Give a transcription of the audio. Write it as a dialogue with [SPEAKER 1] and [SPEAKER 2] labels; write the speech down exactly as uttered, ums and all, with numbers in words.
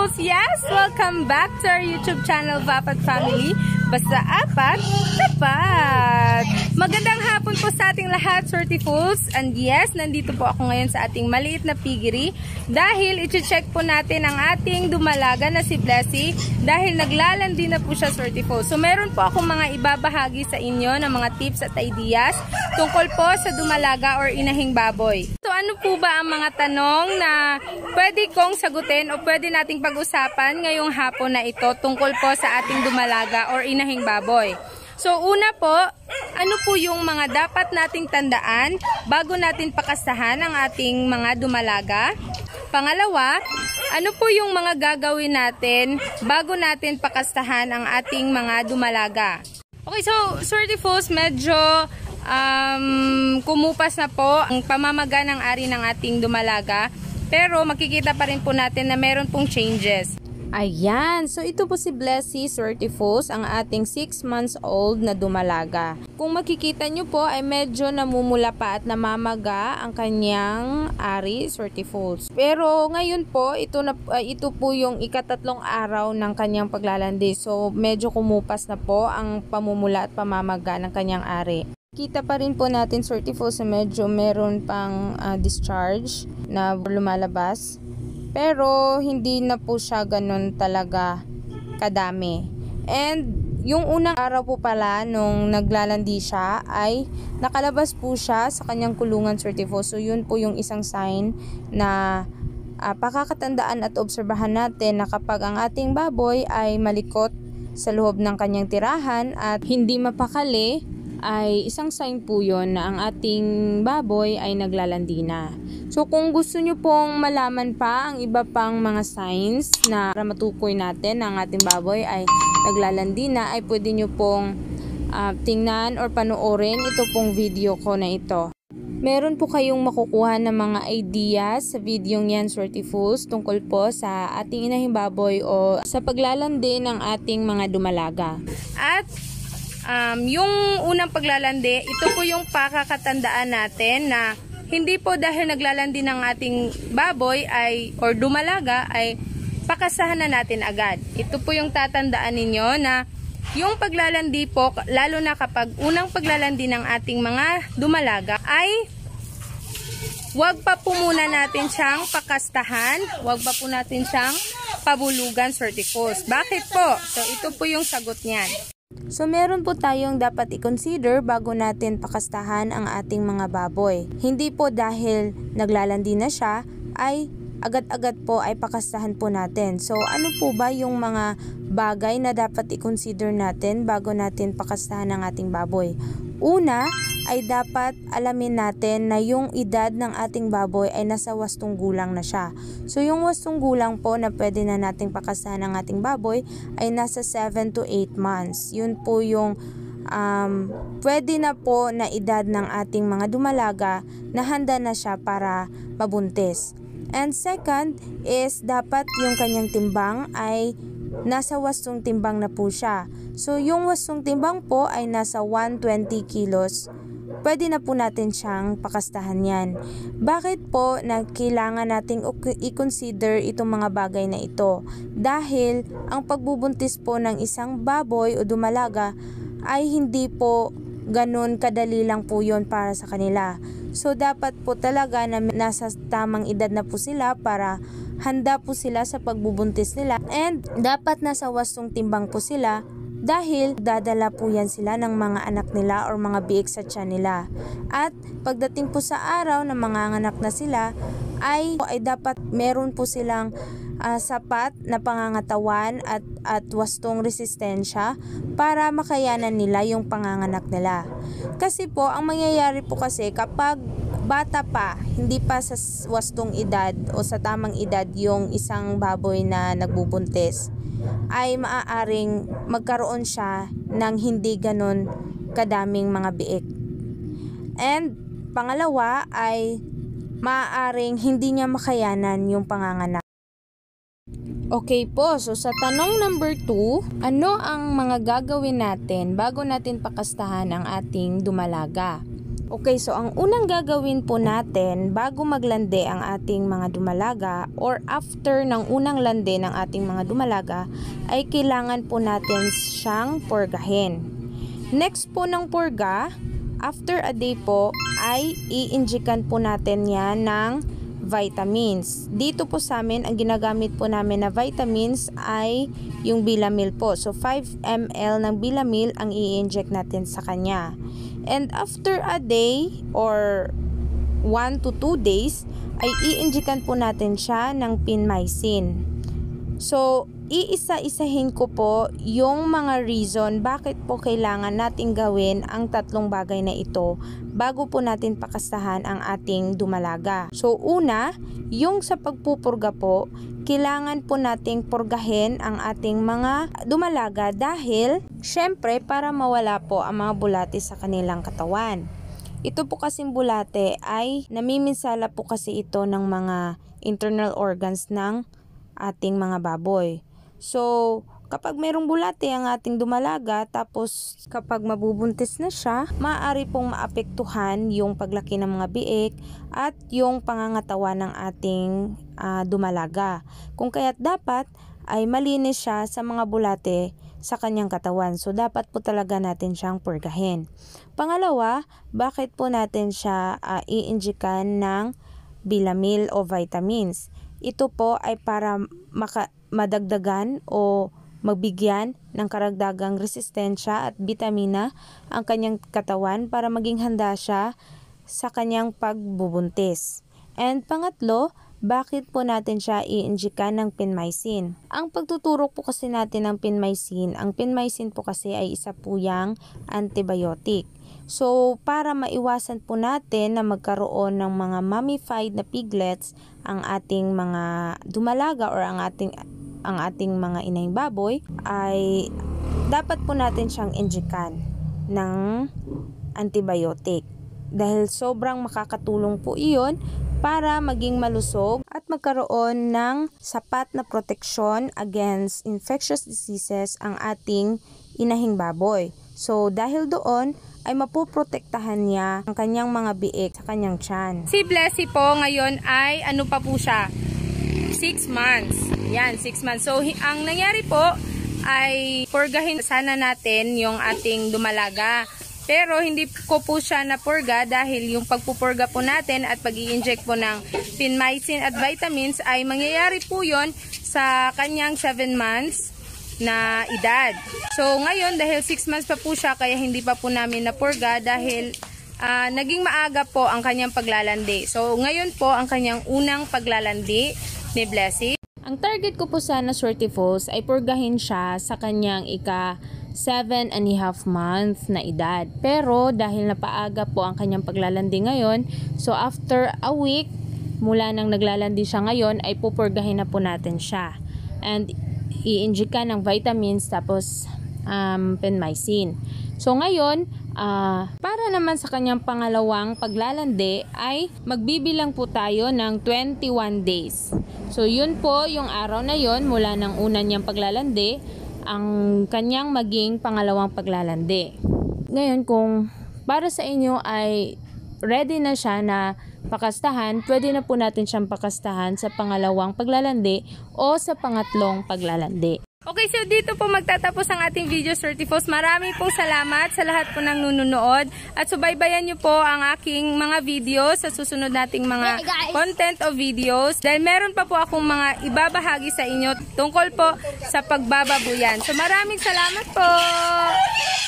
[SPEAKER 1] Certifools! Yes! Welcome back to our YouTube channel, Vapat Family. Basta apat, tapat! Magandang hapon po sa ating lahat, Certifools. And yes, nandito po ako ngayon sa ating maliit na piggery dahil i-check po natin ang ating dumalaga na si Blessy dahil naglalandi na po siya, Certifools. So meron po akong mga ibabahagi sa inyo ng mga tips at ideas tungkol po sa dumalaga or inahing baboy. So ano po ba ang mga tanong na pwede kong sagutin o pwede nating pag-usapan ngayong hapon na ito tungkol po sa ating dumalaga or inahing baboy? So una po, ano po yung mga dapat nating tandaan bago natin pakasahan ang ating mga dumalaga? Pangalawa, ano po yung mga gagawin natin bago natin pakasahan ang ating mga dumalaga? Okay, so Certifools, medyo um, kumupas na po ang pamamaga ng ari ng ating dumalaga. Pero makikita pa rin po natin na meron pong changes. Ayan, so ito po si Blessy Certifools, ang ating six months old na dumalaga. Kung makikita nyo po ay medyo namumula pa at namamaga ang kanyang ari, Certifools. Pero ngayon po, ito, na, uh, ito po yung ikatatlong araw ng kanyang paglalandi. So medyo kumupas na po ang pamumula at pamamaga ng kanyang ari. Kita pa rin po natin, Certifools, na medyo meron pang uh, discharge na lumalabas. Pero hindi na po siya ganun talaga kadami. And yung unang araw po pala nung naglalandi siya ay nakalabas po siya sa kanyang kulungan, Certifools. So yun po yung isang sign na uh, pakakatandaan at obserbahan natin na kapag ang ating baboy ay malikot sa loob ng kanyang tirahan at hindi mapakali, ay isang sign po yun na ang ating baboy ay naglalandi na. So kung gusto nyo pong malaman pa ang iba pang mga signs na para matukoy natin na ang ating baboy ay naglalandi na, ay pwede nyo pong uh, tingnan or panoorin ito pong video ko na ito. Meron po kayong makukuha ng mga ideas sa video yan, Certifools, tungkol po sa ating inahing baboy o sa paglalandi ng ating mga dumalaga. At Um, yung unang paglalandi, ito po yung pakakatandaan natin na hindi po dahil naglalandi ng ating baboy ay or dumalaga ay pakasahan na natin agad. Ito po yung tatandaan ninyo na yung paglalandi po, lalo na kapag unang paglalandi ng ating mga dumalaga ay wag pa po muna natin siyang pakastahan, wag pa po natin siyang pabulugan, Certifools. Bakit po? So ito po yung sagot niyan. So meron po tayong dapat i-consider bago natin pakastahan ang ating mga baboy. Hindi po dahil naglalandi na siya ay agad-agad po ay pakastahan po natin. So ano po ba yung mga bagay na dapat i-consider natin bago natin pakastahan ang ating baboy? Una ay dapat alamin natin na yung edad ng ating baboy ay nasa wastong gulang na siya. So yung wastong gulang po na pwede na nating pakasahan ng ating baboy ay nasa seven to eight months. Yun po yung um, pwede na po na edad ng ating mga dumalaga na handa na siya para mabuntis. And second is dapat yung kanyang timbang ay nasa wastong timbang na po siya. So yung wastong timbang po ay nasa one hundred twenty kilos. Pwede na po natin siyang pakastahan yan. Bakit po na kailangan nating i-consider itong mga bagay na ito? Dahil ang pagbubuntis po ng isang baboy o dumalaga ay hindi po ganun kadali lang po yon para sa kanila. So dapat po talaga na nasa tamang edad na po sila para handa po sila sa pagbubuntis nila. And dapat nasa wastong timbang po sila dahil dadala po yan sila ng mga anak nila or mga biik sa tiyan nila. At pagdating po sa araw na manganganak na sila ay, ay dapat meron po silang uh, sapat na pangangatawan at, at wastong resistensya para makayanan nila yung panganganak nila. Kasi po ang mangyayari po kasi kapag bata pa, hindi pa sa wastong edad o sa tamang edad yung isang baboy na nagbubuntis, ay maaaring magkaroon siya ng hindi ganun kadaming mga biik. And pangalawa ay maaaring hindi niya makayanan yung panganganak. Okay po, so sa tanong number two, ano ang mga gagawin natin bago natin pakastahan ang ating dumalaga? Okay, so ang unang gagawin po natin bago maglande ang ating mga dumalaga or after ng unang lande ng ating mga dumalaga ay kailangan po natin siyang purgahin. Next po ng purga, after a day po ay i-injikan po natin yan ng vitamins. Dito po sa amin, ang ginagamit po namin na vitamins ay yung Bilamil po. So five milliliters ng Bilamil ang i-inject natin sa kanya. And after a day or one to two days ay i-injikan po natin siya ng Pinmycin. So iisa-isahin ko po yung mga reason bakit po kailangan natin gawin ang tatlong bagay na ito bago po natin pakastahan ang ating dumalaga. So una, yung sa pagpupurga po, kailangan po nating purgahin ang ating mga dumalaga dahil syempre para mawala po ang mga bulate sa kanilang katawan. Ito po kasing bulate ay namiminsala po kasi ito ng mga internal organs ng ating mga baboy. So, kapag mayroong bulate ang ating dumalaga, tapos kapag mabubuntis na siya, maaari pong maapektuhan yung paglaki ng mga biik at yung pangangatawan ng ating uh, dumalaga. Kung kaya't dapat ay malinis siya sa mga bulate sa kanyang katawan. So, dapat po talaga natin siyang purgahin. Pangalawa, bakit po natin siya uh, i-injikan ng Bilamil o vitamins? Ito po ay para maka madagdagan o magbigyan ng karagdagang resistensya at bitamina ang kanyang katawan para maging handa siya sa kanyang pagbubuntis. And pangatlo, bakit po natin siya i-injikan ng Pinmycin? Ang pagtuturo po kasi natin ng Pinmycin, ang Pinmycin po kasi ay isa po yang antibiotic. So, para maiwasan po natin na magkaroon ng mga mummified na piglets ang ating mga dumalaga or ang ating ang ating mga inayang baboy, ay dapat po natin siyang injikan ng antibiotic. Dahil sobrang makakatulong po iyon para maging malusog at magkaroon ng sapat na proteksyon against infectious diseases ang ating inahing baboy. So, dahil doon, ay mapoprotektahan niya ang kanyang mga biik sa kanyang tiyan. Si Blessy po ngayon ay ano pa po siya? six months. Yan, six months. So, ang nangyari po ay purgahin sana natin yung ating dumalaga. Pero hindi ko po siya napurga dahil yung pagpupurga po natin at pag-i-inject po ng Pinmycin at vitamins ay mangyayari po yon sa kanyang seven months na edad. So, ngayon dahil six months pa po siya kaya hindi pa po namin napurga dahil uh, naging maaga po ang kanyang paglalandi. So, ngayon po ang kanyang unang paglalandi ni Blessy. Ang target ko po sana, Shortyfos, ay purgahin siya sa kanyang ika seven and a half month na edad. Pero dahil napaaga po ang kanyang paglalandi ngayon, so after a week, mula nang naglalandi siya ngayon, ay pupurgahin na po natin siya. And i-injikan ng vitamins tapos um, Pinmycin. So ngayon, uh, para naman sa kanyang pangalawang paglalandi ay magbibilang po tayo ng twenty-one days. So yun po yung araw na yon mula ng una niyang paglalandi ang kanyang maging pangalawang paglalandi. Ngayon kung para sa inyo ay ready na siya na pakastahan, pwede na po natin siyang pakastahan sa pangalawang paglalandi o sa pangatlong paglalandi. Okay, so dito po magtatapos ang ating video, Shortyfos. Maraming po salamat sa lahat po ng nununood. At subaybayan nyo po ang aking mga videos sa susunod nating mga hey content o videos. Dahil meron pa po akong mga ibabahagi sa inyo tungkol po sa pagbababuyan. So maraming salamat po!